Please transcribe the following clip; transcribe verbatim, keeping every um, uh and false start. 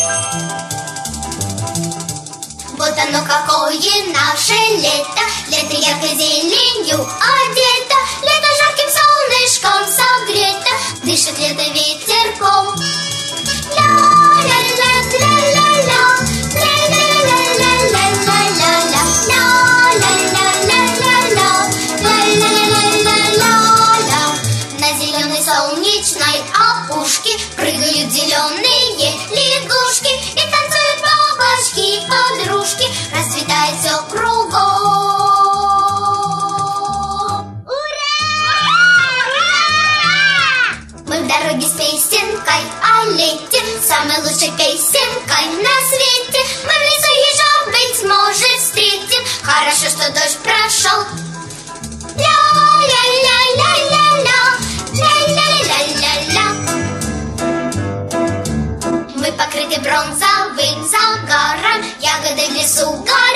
Вот оно какое наше лето, лето яркой зеленью одето, лето жарким солнышком согрето, дышит лето ветерком. Ля-ля-ля-ля-ля-ля, ля-ля-ля-ля-ля-ля-ля-ля, ля-ля-ля-ля-ля-ля, ля-ля-ля-ля-ля-ля. На зеленой солнечной опушке прыгают зеленые лягушки и танцуют бабочки, подружки, расцветает все кругом. Ура! Мы в дороге с песенкой о лете, самой лучшей песенкой на свете. Мы в лесу ежа, быть может, встретим. Хорошо, что дождь прошел. Ля-ля-ля-ля-ля-ля, ля-ля-ля-ля-ля. Мы покрыты бронзовым загаром, ягоды в лесу горят.